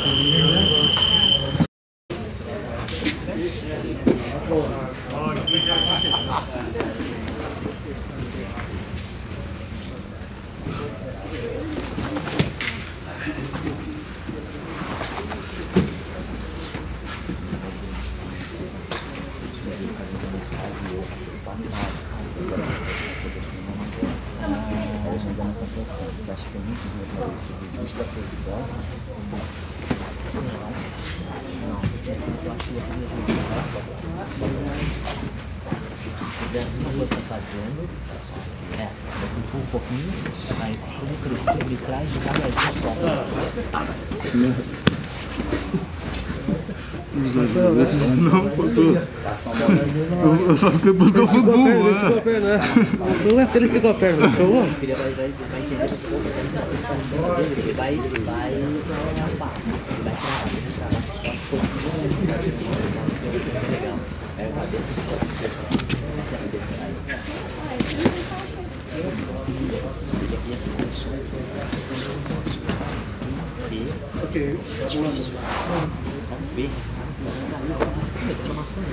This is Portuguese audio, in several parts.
Você acha que é muito ruim para isso? Desiste da posição? Não. Eu acho que você se quiser uma coisa fazendo, eu um pouquinho, aí quando crescer, me traz devagarzinho só. Não, eu só fiquei porque eu fui burro, Não é porque ele esticou a perna, não foi o outro? Ele vai entender esse pouco, ele vai raspar, ele vai travar, só que legal. Aí eu cabeça fica a sexta, essa é a sexta aí. E essa posição é difícil. Vamos ver. Reclamação,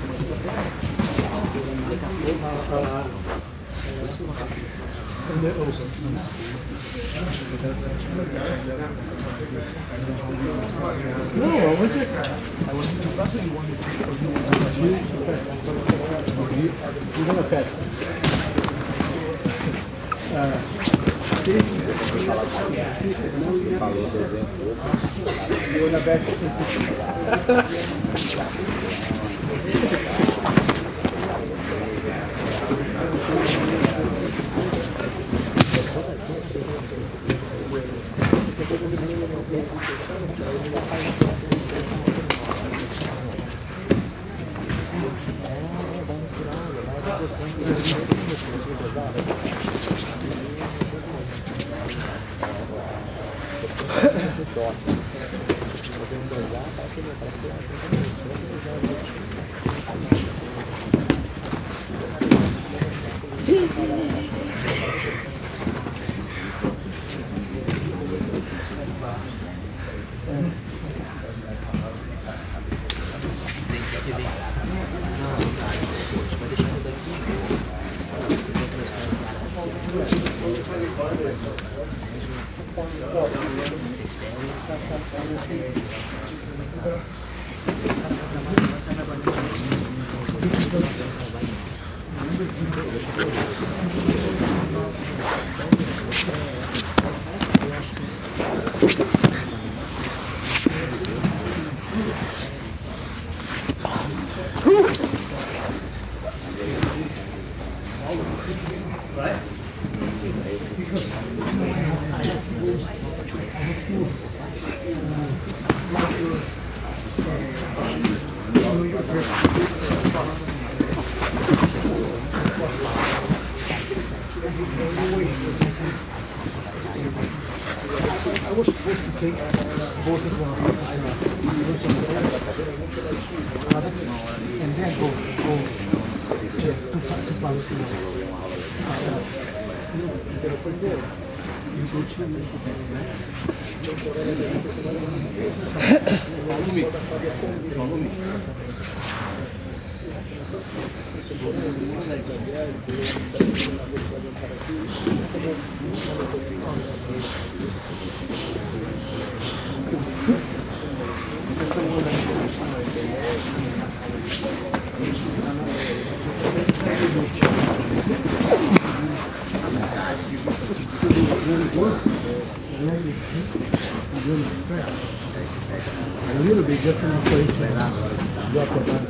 A little bit, just enough for each drop the body.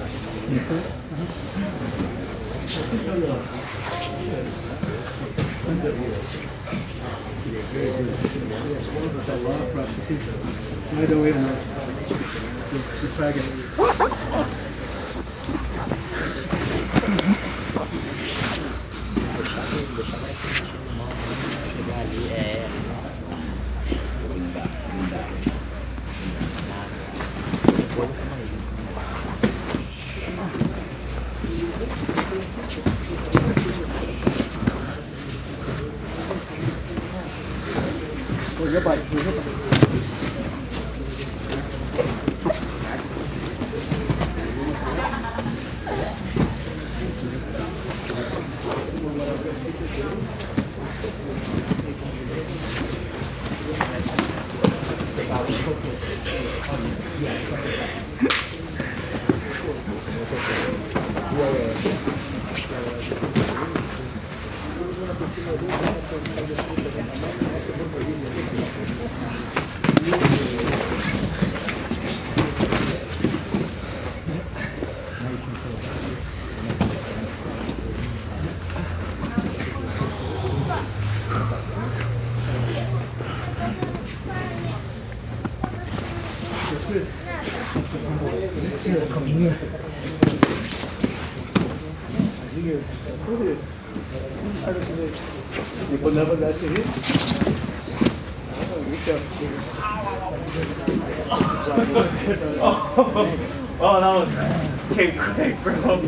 I don't wait enough. You try again. Cobrinha. Depois leva dessa aí. Oh, that was came quick, bro.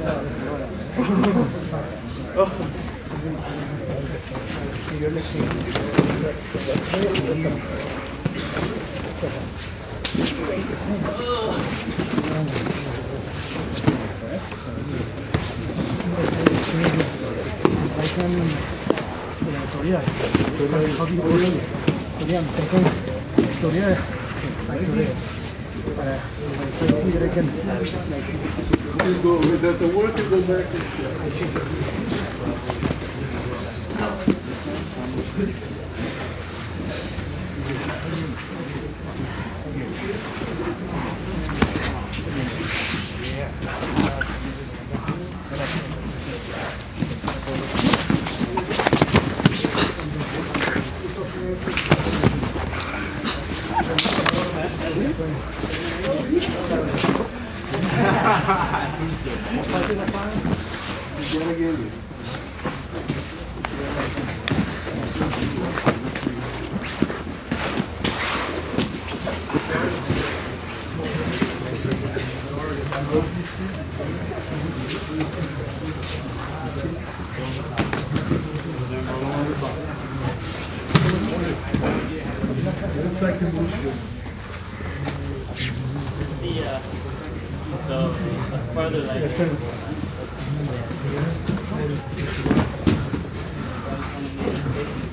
That's the work to go back to The further like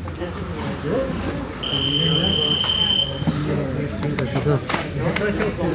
그래서